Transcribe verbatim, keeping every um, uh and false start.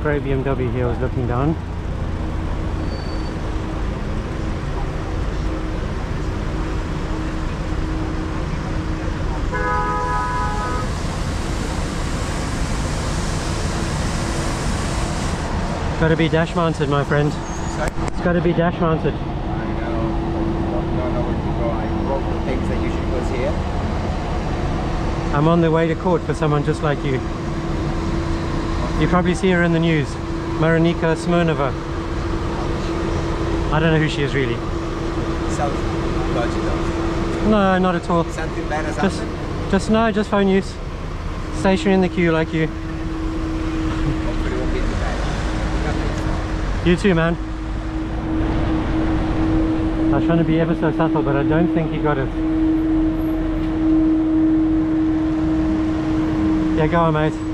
grey B M W here I was looking down. It's got to be dash mounted, my friend. Sorry? It's got to be dash mounted. I know. Don't know where to go. I broke the things that usually goes here. I'm on the way to court for someone just like you. You probably see her in the news. Marinika Smirnova. I don't know who she is really. Sounds dodgy though. No, not at all. Something bad has Just, happened? just no, just phone use. Stationary in the queue like you. Hopefully it won't be too bad. You too, man. I was trying to be ever so subtle, but I don't think he got it. Yeah, go on, mate.